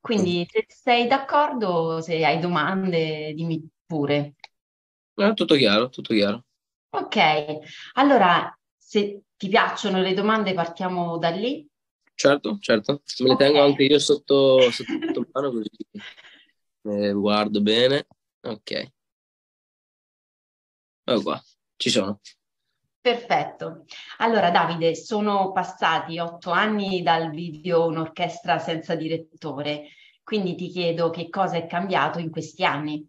Quindi se sei d'accordo, se hai domande, dimmi pure. Tutto chiaro, tutto chiaro. Ok, allora se ti piacciono le domande partiamo da lì. Certo, certo. Me le Ok. tengo anche io sotto mano così guardo bene. Ok, ecco qua, ci sono. Perfetto. Allora, Davide, sono passati 8 anni dal video Un'orchestra senza direttore, quindi ti chiedo che cosa è cambiato in questi anni.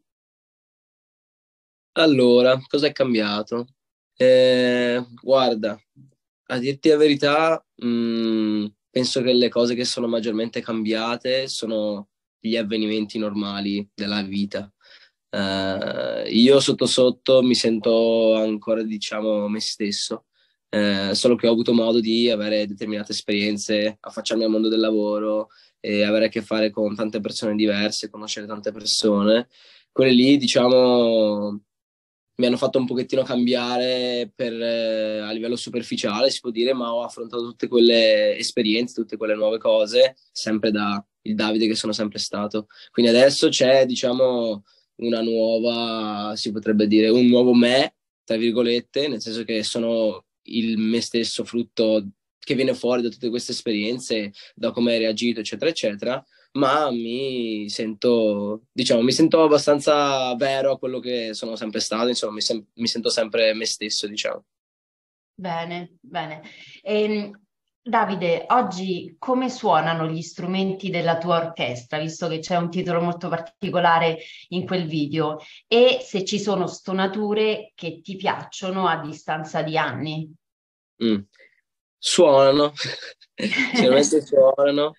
Allora, cosa è cambiato? Guarda, a dirti la verità, penso che le cose che sono maggiormente cambiate sono gli avvenimenti normali della vita. Io sotto sotto mi sento ancora, diciamo, me stesso, solo che ho avuto modo di avere determinate esperienze, affacciarmi al mondo del lavoro e avere a che fare con tante persone diverse, conoscere tante persone. Quelle lì, diciamo, mi hanno fatto un pochettino cambiare a livello superficiale, si può dire, ma ho affrontato tutte quelle esperienze, tutte quelle nuove cose, sempre da il Davide che sono sempre stato. Quindi adesso c'è, diciamo, una nuova, si potrebbe dire, un nuovo me, tra virgolette, nel senso che sono il me stesso frutto che viene fuori da tutte queste esperienze, da come hai reagito, eccetera, eccetera, ma diciamo, mi sento abbastanza vero a quello che sono sempre stato, insomma, mi sento sempre me stesso, diciamo. Bene, bene. Davide, oggi come suonano gli strumenti della tua orchestra, visto che c'è un titolo molto particolare in quel video, e se ci sono stonature che ti piacciono a distanza di anni? Mm. Suonano, sicuramente suonano.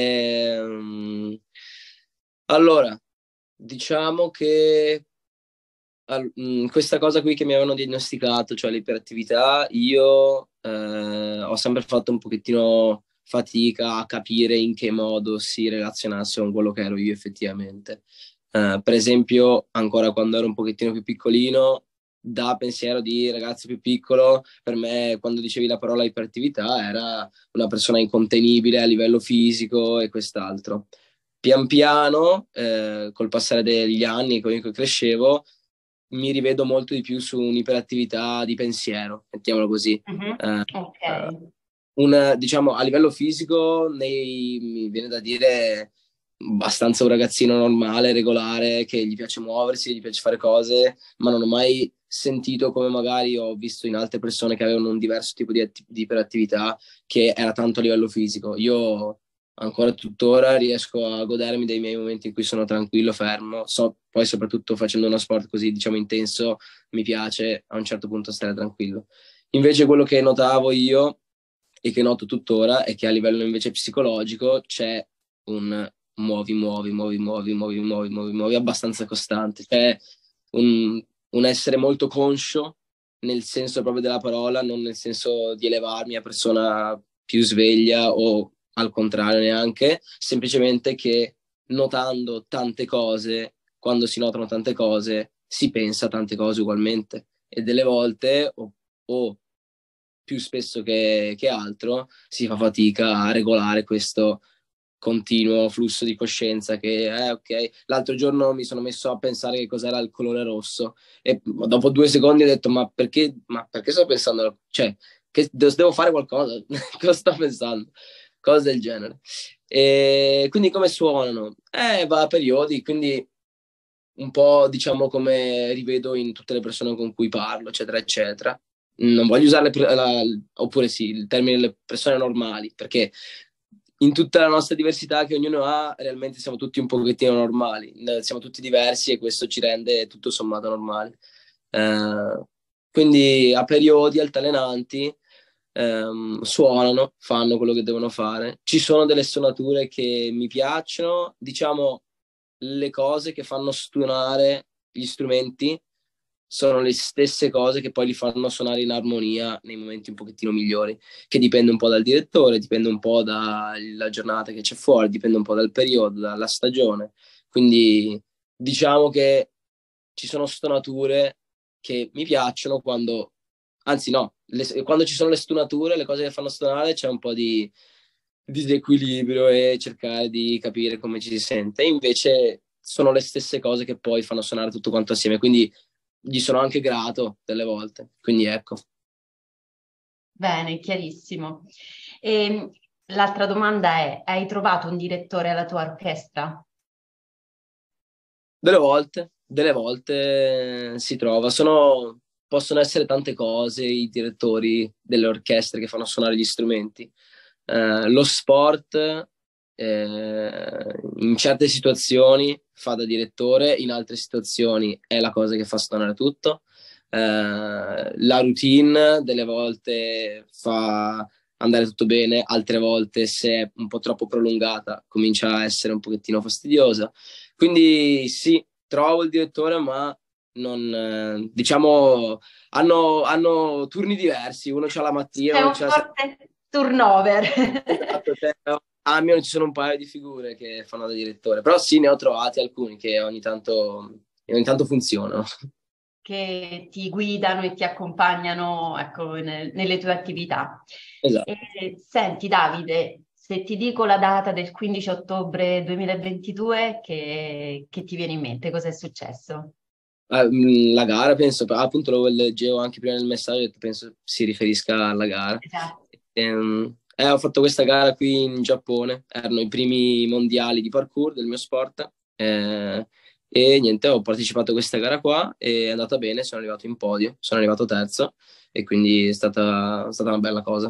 Allora, diciamo che questa cosa qui che mi avevano diagnosticato, cioè l'iperattività, io ho sempre fatto un pochettino fatica a capire in che modo si relazionasse con quello che ero io effettivamente. Per esempio, ancora quando ero un pochettino più piccolino, da pensiero di ragazzo più piccolo, per me quando dicevi la parola iperattività era una persona incontenibile a livello fisico e quest'altro. Pian piano, col passare degli anni, con cui crescevo, mi rivedo molto di più su un'iperattività di pensiero, mettiamolo così. Mhm. Eh, Ok. diciamo, a livello fisico, mi viene da dire abbastanza un ragazzino normale, regolare, che gli piace muoversi, gli piace fare cose, ma non ho mai sentito come magari ho visto in altre persone che avevano un diverso tipo di iperattività che era tanto a livello fisico. Io ancora tuttora riesco a godermi dei miei momenti in cui sono tranquillo, fermo. Poi soprattutto facendo uno sport così, diciamo, intenso, mi piace a un certo punto stare tranquillo. Invece quello che notavo io e che noto tuttora è che a livello invece psicologico c'è un muovi abbastanza costante. C'è un essere molto conscio nel senso proprio della parola, non nel senso di elevarmi a persona più sveglia o al contrario neanche, semplicemente che notando tante cose, quando si notano tante cose, si pensa a tante cose ugualmente. E delle volte, o più spesso che altro, si fa fatica a regolare questo continuo flusso di coscienza che, ok, l'altro giorno mi sono messo a pensare che cos'era il colore rosso e dopo 2 secondi ho detto, ma perché sto pensando, cioè, che devo fare qualcosa, cosa sto pensando? Cose del genere. E quindi come suonano? Va a periodi, quindi un po' diciamo come rivedo in tutte le persone con cui parlo, eccetera, eccetera. Non voglio usare oppure sì, il termine le persone normali, perché in tutta la nostra diversità che ognuno ha, realmente siamo tutti un pochettino normali, siamo tutti diversi e questo ci rende tutto sommato normali. Eh, quindi a periodi altalenanti suonano, fanno quello che devono fare. Ci sono delle suonature che mi piacciono, diciamo le cose che fanno suonare gli strumenti sono le stesse cose che poi li fanno suonare in armonia nei momenti un pochettino migliori, che dipende un po' dal direttore, dipende un po' dalla giornata che c'è fuori, dipende un po' dal periodo, dalla stagione. Quindi diciamo che ci sono stonature che mi piacciono quando, anzi no, quando ci sono le stonature, le cose che fanno stonare, c'è un po' disequilibrio e cercare di capire come ci si sente. E invece sono le stesse cose che poi fanno suonare tutto quanto assieme, quindi gli sono anche grato delle volte. Quindi ecco. Bene, chiarissimo. E l'altra domanda è, hai trovato un direttore alla tua orchestra? Delle volte si trova. Possono essere tante cose i direttori delle orchestre che fanno suonare gli strumenti. Lo sport, in certe situazioni fa da direttore, in altre situazioni è la cosa che fa suonare tutto. La routine delle volte fa andare tutto bene, altre volte se è un po' troppo prolungata comincia a essere un pochettino fastidiosa. Quindi sì, trovo il direttore, ma non, diciamo, hanno turni diversi, uno c'ha la mattina, C'è uno un c'ha la sera. forte turnover. Esatto, cioè, almeno ci sono un paio di figure che fanno da direttore, però sì, ne ho trovati alcuni che ogni tanto funzionano. Che ti guidano e ti accompagnano, ecco, nelle tue attività. Esatto. E, senti Davide, se ti dico la data del 15 ottobre 2022, che ti viene in mente? Cosa è successo? La gara, penso, appunto lo leggevo anche prima nel messaggio, penso si riferisca alla gara. Esatto. Ho fatto questa gara qui in Giappone, erano i primi mondiali di parkour del mio sport, e niente, ho partecipato a questa gara qua e è andata bene, sono arrivato in podio, sono arrivato terzo e quindi è stata una bella cosa.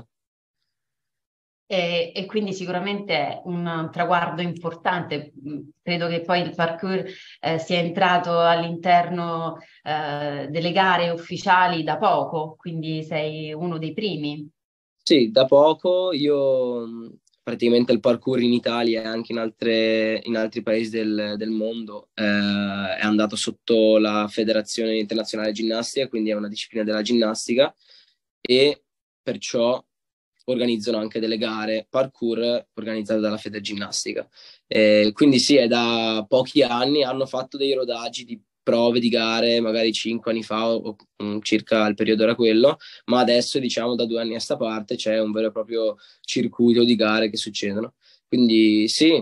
E quindi sicuramente è un traguardo importante. Credo che poi il parkour sia entrato all'interno delle gare ufficiali da poco, quindi sei uno dei primi. Sì, da poco io praticamente il parkour in Italia e anche in altri paesi del mondo è andato sotto la Federazione Internazionale Ginnastica, quindi è una disciplina della ginnastica e perciò organizzano anche delle gare parkour organizzate dalla Federginnastica. Quindi sì, è da pochi anni, hanno fatto dei rodaggi di prove di gare, magari 5 anni fa circa il periodo era quello, ma adesso diciamo da 2 anni a sta parte c'è un vero e proprio circuito di gare che succedono. Quindi sì,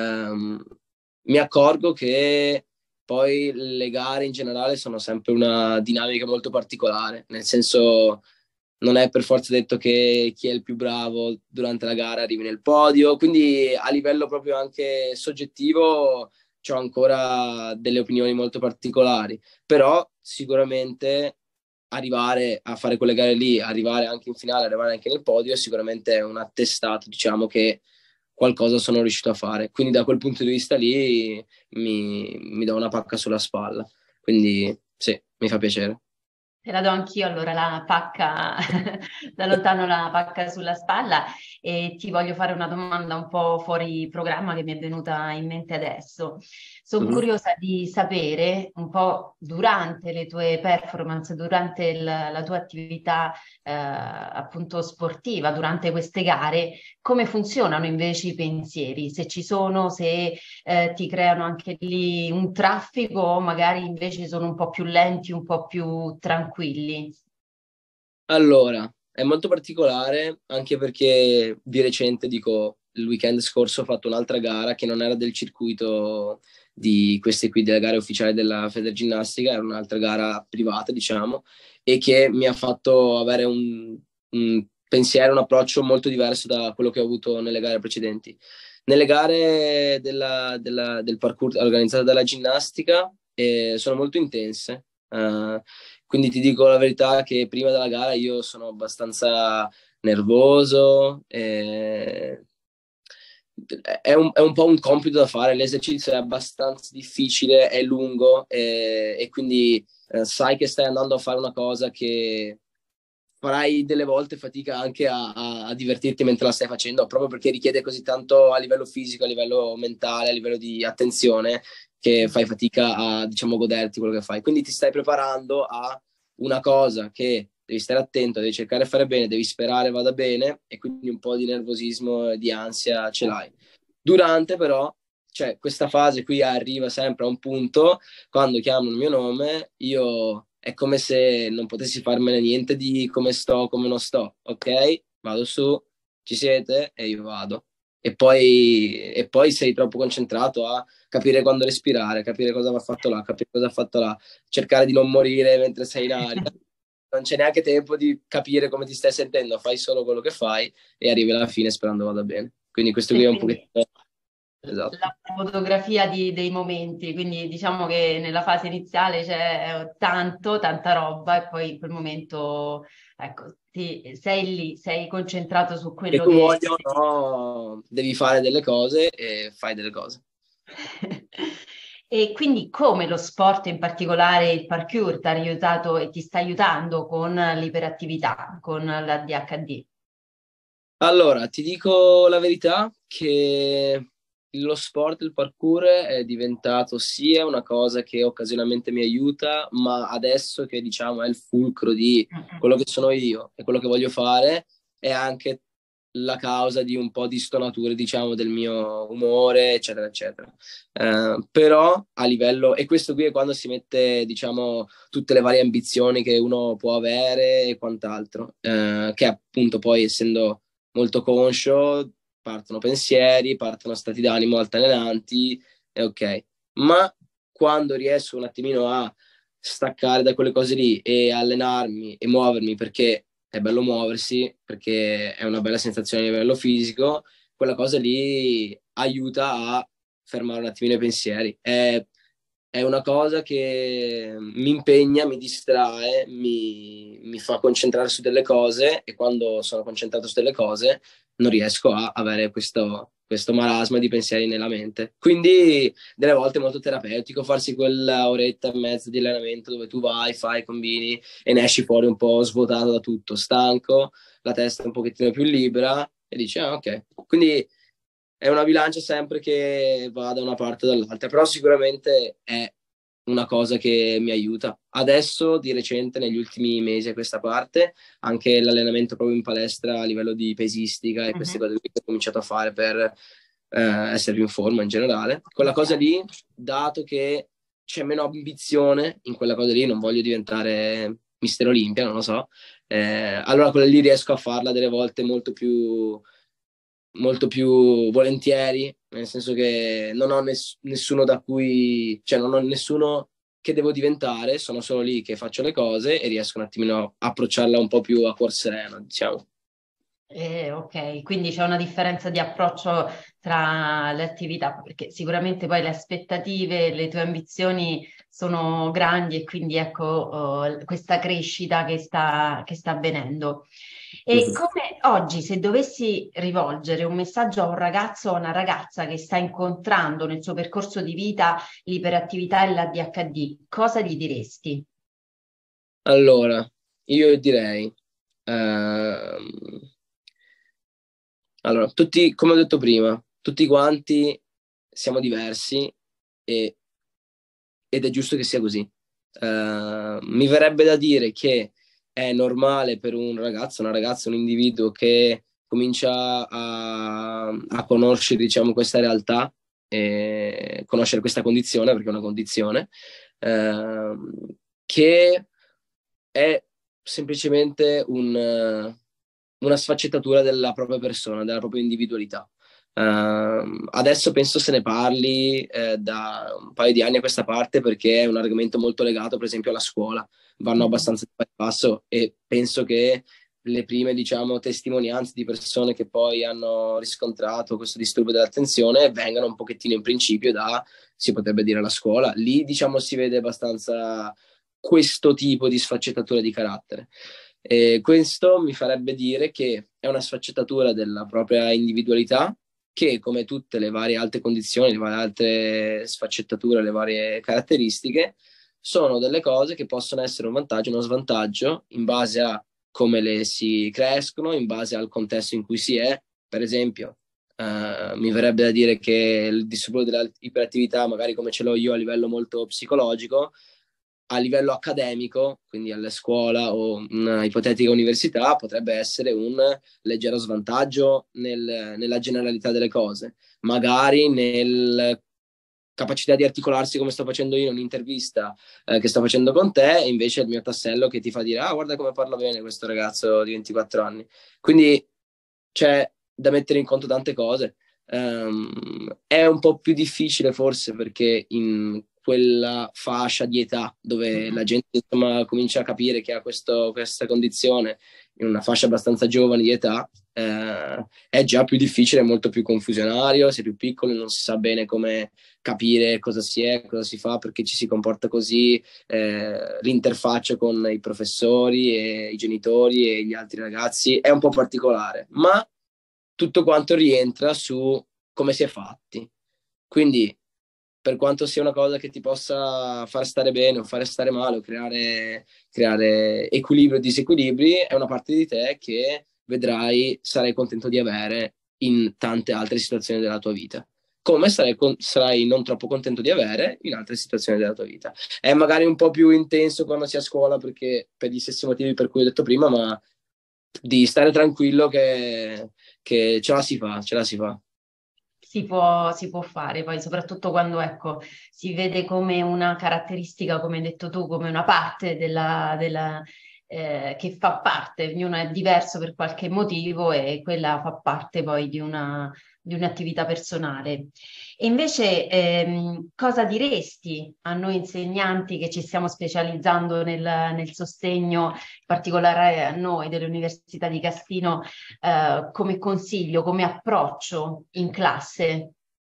mi accorgo che poi le gare in generale sono sempre una dinamica molto particolare, nel senso non è per forza detto che chi è il più bravo durante la gara arrivi nel podio, quindi a livello proprio anche soggettivo ho ancora delle opinioni molto particolari, però sicuramente arrivare a fare quelle gare lì, arrivare anche in finale, arrivare anche nel podio, sicuramente è un attestato, diciamo, che qualcosa sono riuscito a fare. Quindi da quel punto di vista lì mi do una pacca sulla spalla. Quindi sì, mi fa piacere. Te la do anch'io allora la pacca, da lontano la pacca sulla spalla e ti voglio fare una domanda un po' fuori programma che mi è venuta in mente adesso. Sono Mhm. curiosa di sapere un po' durante le tue performance, durante la tua attività appunto sportiva, durante queste gare, come funzionano invece i pensieri, se ci sono, se ti creano anche lì un traffico o magari invece sono un po' più lenti, un po' più tranquilli. Allora, è molto particolare anche perché di recente, dico, il weekend scorso ho fatto un'altra gara che non era del circuito di queste qui delle gare ufficiali della Federginnastica, era un'altra gara privata, diciamo, e che mi ha fatto avere un pensiero, un approccio molto diverso da quello che ho avuto nelle gare precedenti. Nelle gare del parkour organizzate dalla ginnastica sono molto intense. Quindi ti dico la verità che prima della gara io sono abbastanza nervoso. È un po' un compito da fare, l'esercizio è abbastanza difficile, è lungo e quindi sai che stai andando a fare una cosa che farai delle volte fatica anche a divertirti mentre la stai facendo, proprio perché richiede così tanto a livello fisico, a livello mentale, a livello di attenzione, che fai fatica a, diciamo, goderti quello che fai. Quindi ti stai preparando a una cosa che devi stare attento, devi cercare di fare bene, devi sperare vada bene e quindi un po' di nervosismo e di ansia ce l'hai. Durante però, cioè questa fase qui arriva sempre a un punto, quando chiamano il mio nome, io è come se non potessi farmene niente di come sto, come non sto, ok? Vado su, ci siete e io vado. e poi sei troppo concentrato a capire quando respirare, capire cosa va fatto là, capire cosa ha fatto là, cercare di non morire mentre sei in aria. Non c'è neanche tempo di capire come ti stai sentendo, fai solo quello che fai e arrivi alla fine sperando vada bene. Quindi questo qui E è un quindi pochettino... Esatto. la fotografia dei momenti, quindi diciamo che nella fase iniziale c'è tanta roba e poi in quel momento, ecco, sei lì, sei concentrato su Che quello tu che... voglia o no, devi fare delle cose e fai delle cose. E quindi come lo sport, in particolare il parkour, ti ha aiutato e ti sta aiutando con l'iperattività, con l'ADHD? Allora, ti dico la verità che lo sport, il parkour è diventato sia una cosa che occasionalmente mi aiuta, ma adesso che diciamo è il fulcro di Mm-mm. quello che sono io e quello che voglio fare, è anche la causa di un po' di stonature, diciamo, del mio umore, eccetera, eccetera. Però a livello, e questo qui è quando si mette, diciamo, tutte le varie ambizioni che uno può avere e quant'altro, che appunto poi essendo molto conscio, partono pensieri, partono stati d'animo altalenanti, e ok. Ma quando riesco un attimino a staccare da quelle cose lì e allenarmi e muovermi perché è bello muoversi, perché è una bella sensazione a livello fisico, quella cosa lì aiuta a fermare un attimino i pensieri. È una cosa che mi impegna, mi distrae, mi fa concentrare su delle cose e quando sono concentrato su delle cose non riesco a avere questo marasma di pensieri nella mente. Quindi delle volte è molto terapeutico farsi quella oretta e mezza di allenamento dove tu vai, fai, combini e ne esci fuori un po' svuotato da tutto, stanco, la testa un pochettino più libera e dici, ah, ok. Quindi è una bilancia sempre che va da una parte o dall'altra, però sicuramente è una cosa che mi aiuta. Adesso, di recente, negli ultimi mesi a questa parte, anche l'allenamento proprio in palestra a livello di pesistica e queste Mhm. cose che ho cominciato a fare per essere più in forma in generale. Quella cosa Ok. lì, dato che c'è meno ambizione in quella cosa lì, non voglio diventare Mister Olimpia, non lo so, allora quella lì riesco a farla delle volte molto più volentieri, nel senso che non ho nessuno da cui, cioè non ho nessuno che devo diventare, sono solo lì che faccio le cose e riesco un attimino a approcciarla un po' più a cuor sereno, diciamo. Ok, quindi c'è una differenza di approccio tra le attività, perché sicuramente poi le aspettative, le tue ambizioni sono grandi e quindi ecco questa crescita che sta avvenendo. E Mhm. come oggi, se dovessi rivolgere un messaggio a un ragazzo o a una ragazza che sta incontrando nel suo percorso di vita l'iperattività e l'ADHD, cosa gli diresti? Allora, io direi, ehm, allora, tutti, come ho detto prima, tutti quanti siamo diversi e ed è giusto che sia così. Mi verrebbe da dire che è normale per un ragazzo, una ragazza, un individuo che comincia a conoscere, diciamo, questa realtà e conoscere questa condizione, perché è una condizione, ehm, che è semplicemente una sfaccettatura della propria persona, della propria individualità. Adesso penso se ne parli da un paio di anni a questa parte perché è un argomento molto legato, per esempio, alla scuola. Vanno Mhm. abbastanza di pari passo e penso che le prime, diciamo, testimonianze di persone che poi hanno riscontrato questo disturbo dell'attenzione vengano un pochettino in principio da, si potrebbe dire, la scuola. Lì, diciamo, si vede abbastanza questo tipo di sfaccettatura di carattere. E questo mi farebbe dire che è una sfaccettatura della propria individualità che, come tutte le varie altre condizioni, le varie altre sfaccettature, le varie caratteristiche, sono delle cose che possono essere un vantaggio o uno svantaggio in base a come le si crescono, in base al contesto in cui si è. Per esempio, mi verrebbe da dire che il disturbo dell'iperattività, magari come ce l'ho io a livello molto psicologico, a livello accademico, quindi alla scuola o una ipotetica università, potrebbe essere un leggero svantaggio nella generalità delle cose, magari nel capacità di articolarsi come sto facendo io in un'intervista che sto facendo con te, e invece il mio tassello che ti fa dire, ah, guarda come parla bene questo ragazzo di 24 anni. Quindi c'è da mettere in conto tante cose. È un po' più difficile forse perché in quella fascia di età dove la gente insomma comincia a capire che ha questa condizione in una fascia abbastanza giovane di età, è già più difficile, è molto più confusionario, si è più piccoli, non si sa bene come capire cosa si è, cosa si fa, perché ci si comporta così, l'interfaccia con i professori e i genitori e gli altri ragazzi è un po' particolare, ma tutto quanto rientra su come si è fatti. Quindi, per quanto sia una cosa che ti possa far stare bene o fare stare male o creare equilibrio o disequilibri, è una parte di te che vedrai, sarai contento di avere in tante altre situazioni della tua vita. Come sarai non troppo contento di avere in altre situazioni della tua vita. È magari un po' più intenso quando si è a scuola perché per gli stessi motivi per cui ho detto prima, ma di stare tranquillo che ce la si fa, ce la si fa. Si può fare, poi soprattutto quando ecco, si vede come una caratteristica, come hai detto tu, come una parte che fa parte, ognuno è diverso per qualche motivo e quella fa parte poi di un'attività personale. E invece cosa diresti a noi insegnanti che ci stiamo specializzando nel sostegno, in particolare a noi dell'Università di Cassino, come consiglio, come approccio in classe?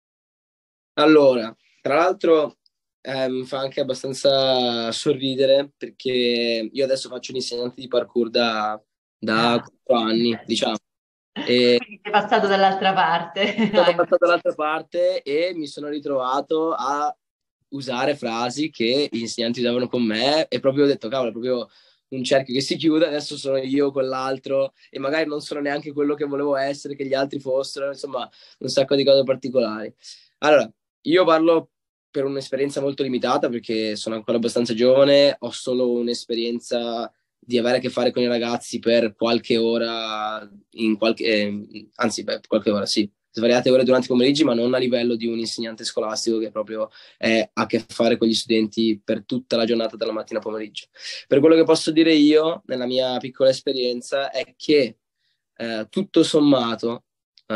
Allora, tra l'altro mi fa anche abbastanza sorridere perché io adesso faccio l'insegnante di parkour da Ah. 4 anni, diciamo. E Quindi sei passato dall'altra parte. sono passato dall'altra parte e mi sono ritrovato a usare frasi che gli insegnanti usavano con me e proprio ho detto, cavolo, è proprio un cerchio che si chiude, adesso sono io quell'altro e magari non sono neanche quello che volevo essere, che gli altri fossero, insomma, un sacco di cose particolari. Allora, io parlo per un'esperienza molto limitata perché sono ancora abbastanza giovane, ho solo un'esperienza di avere a che fare con i ragazzi per qualche ora, anzi, beh, qualche ora, sì, svariate ore durante i pomeriggi, ma non a livello di un insegnante scolastico che proprio ha a che fare con gli studenti per tutta la giornata dalla mattina al pomeriggio. Per quello che posso dire io, nella mia piccola esperienza, è che tutto sommato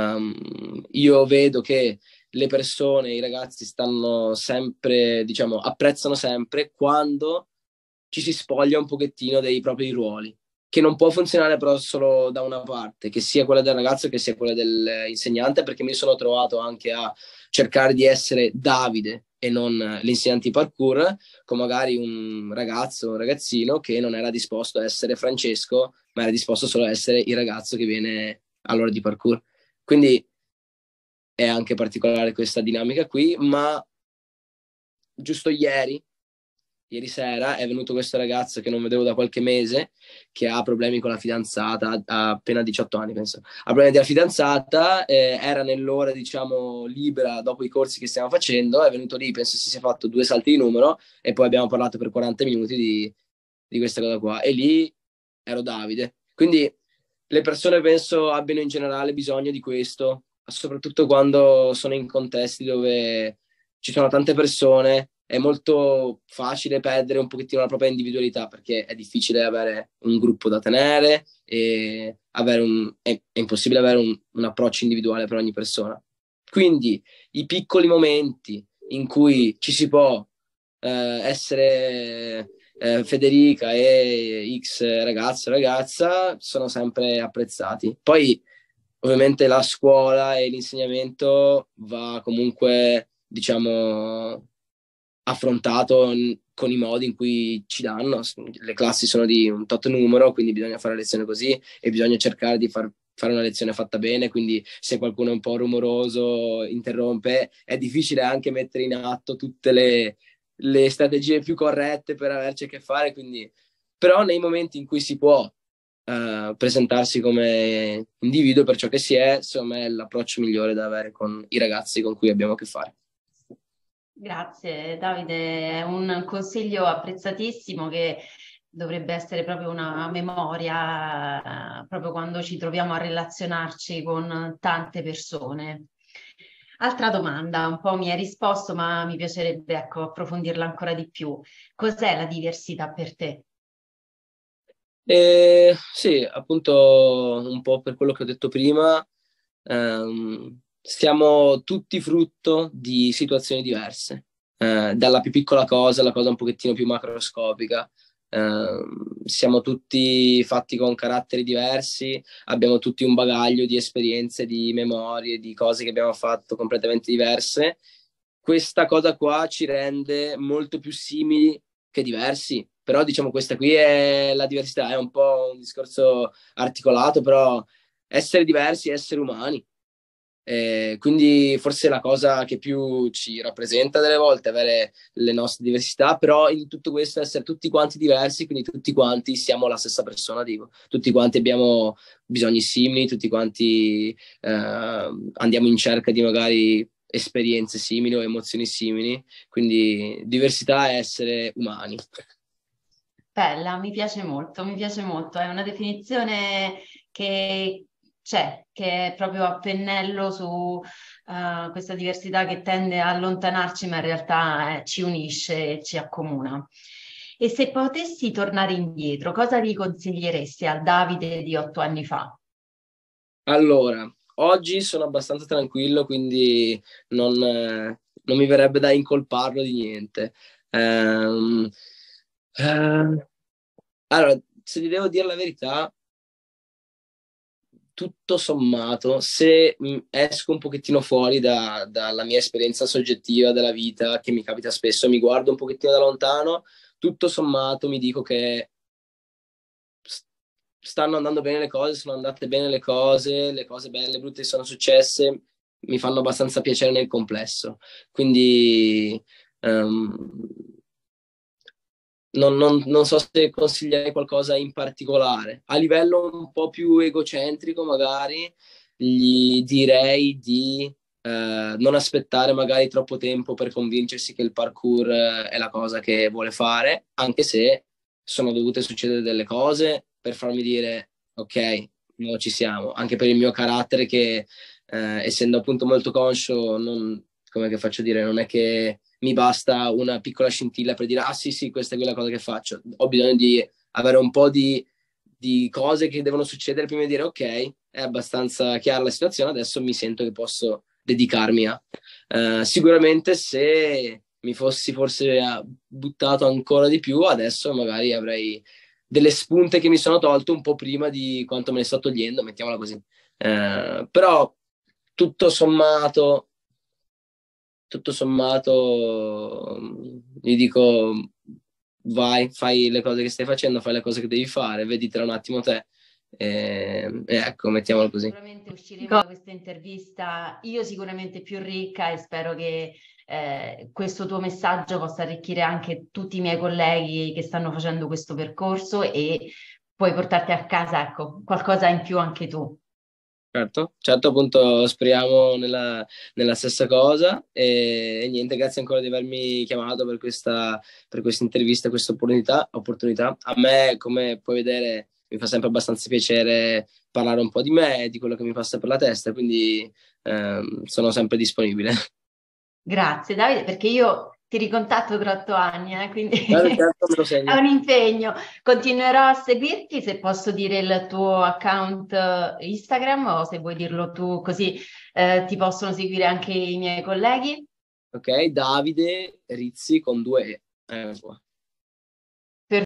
io vedo che le persone, i ragazzi stanno sempre, diciamo, apprezzano sempre quando ci si spoglia un pochettino dei propri ruoli, che non può funzionare però solo da una parte, che sia quella del ragazzo che sia quella dell'insegnante, perché mi sono trovato anche a cercare di essere Davide e non l'insegnante di parkour, con magari un ragazzo, un ragazzino che non era disposto a essere Francesco, ma era disposto solo a essere il ragazzo che viene all'ora di parkour. Quindi è anche particolare questa dinamica qui, ma giusto ieri sera è venuto questo ragazzo che non vedevo da qualche mese, che ha problemi con la fidanzata, ha appena 18 anni penso, ha problemi della fidanzata, era nell'ora diciamo libera dopo i corsi che stiamo facendo, è venuto lì, penso si sia fatto 2 salti di numero e poi abbiamo parlato per 40 minuti di questa cosa qua e lì ero Davide. Quindi le persone penso abbiano in generale bisogno di questo, soprattutto quando sono in contesti dove ci sono tante persone, è molto facile perdere un pochettino la propria individualità perché è difficile avere un gruppo da tenere e è impossibile avere un approccio individuale per ogni persona. Quindi i piccoli momenti in cui ci si può essere Federica e X ragazzo o ragazza sono sempre apprezzati. Poi ovviamente la scuola e l'insegnamento va comunque, diciamo, affrontato con i modi in cui ci danno. Le classi sono di un tot numero, quindi bisogna fare la lezione così e bisogna cercare di fare una lezione fatta bene, quindi se qualcuno è un po' rumoroso, interrompe, è difficile anche mettere in atto tutte le strategie più corrette per averci a che fare, quindi però nei momenti in cui si può presentarsi come individuo per ciò che si è, secondo me è l'approccio migliore da avere con i ragazzi con cui abbiamo a che fare. Grazie Davide, è un consiglio apprezzatissimo che dovrebbe essere proprio una memoria, proprio quando ci troviamo a relazionarci con tante persone. Altra domanda, un po' mi hai risposto, ma mi piacerebbe, ecco, approfondirla ancora di più. Cos'è la diversità per te? E sì, appunto un po' per quello che ho detto prima, siamo tutti frutto di situazioni diverse, dalla più piccola cosa alla cosa un pochettino più macroscopica. Siamo tutti fatti con caratteri diversi, abbiamo tutti un bagaglio di esperienze, di memorie, di cose che abbiamo fatto completamente diverse. Questa cosa qua ci rende molto più simili che diversi, però diciamo questa qui è la diversità, è un po' un discorso articolato, però essere diversi, essere umani. Quindi forse la cosa che più ci rappresenta delle volte è avere le nostre diversità, però in tutto questo essere tutti quanti diversi, quindi tutti quanti siamo la stessa persona, dico. Tutti quanti abbiamo bisogni simili, tutti quanti andiamo in cerca di magari esperienze simili o emozioni simili, quindi diversità è essere umani. Bella, mi piace molto, mi piace molto. È una definizione che c'è, che è proprio a pennello su questa diversità che tende a allontanarci, ma in realtà ci unisce e ci accomuna. E se potessi tornare indietro, cosa gli consiglieresti al Davide di 8 anni fa? Allora, oggi sono abbastanza tranquillo, quindi non mi verrebbe da incolparlo di niente. Ehm, eh, allora, se ti devo dire la verità, tutto sommato, se esco un pochettino fuori dalla mia esperienza soggettiva della vita, che mi capita spesso, mi guardo un pochettino da lontano, tutto sommato mi dico che stanno andando bene le cose, sono andate bene le cose belle, brutte sono successe, mi fanno abbastanza piacere nel complesso. Quindi non so se consiglierei qualcosa in particolare. A livello un po' più egocentrico, magari, gli direi di non aspettare magari troppo tempo per convincersi che il parkour è la cosa che vuole fare, anche se sono dovute succedere delle cose per farmi dire ok, no, ci siamo. Anche per il mio carattere che, essendo appunto molto conscio, come che faccio dire, non è che mi basta una piccola scintilla per dire ah sì sì, questa è quella cosa che faccio. Ho bisogno di avere un po' di cose che devono succedere prima di dire ok, è abbastanza chiara la situazione, adesso mi sento che posso dedicarmi a. Sicuramente se mi fossi forse buttato ancora di più, adesso magari avrei delle spunte che mi sono tolto un po' prima di quanto me ne sto togliendo, mettiamola così. Però tutto sommato, tutto sommato, gli dico vai, fai le cose che stai facendo, fai le cose che devi fare, veditela un attimo te. E ecco, mettiamolo così. Sicuramente usciremo da questa intervista io sicuramente più ricca e spero che questo tuo messaggio possa arricchire anche tutti i miei colleghi che stanno facendo questo percorso e puoi portarti a casa, ecco, qualcosa in più anche tu. Certo, appunto speriamo nella stessa cosa e niente, grazie ancora di avermi chiamato per questa intervista, questa opportunità. A me, come puoi vedere, mi fa sempre abbastanza piacere parlare un po' di me, di quello che mi passa per la testa, quindi sono sempre disponibile. Grazie Davide, perché io ti ricontatto tra 8 anni, quindi Certo, me lo è segno. un impegno. Continuerò a seguirti, se posso dire il tuo account Instagram o se vuoi dirlo tu, così ti possono seguire anche i miei colleghi. Ok, Davide Rizzi con 2 E. Qua.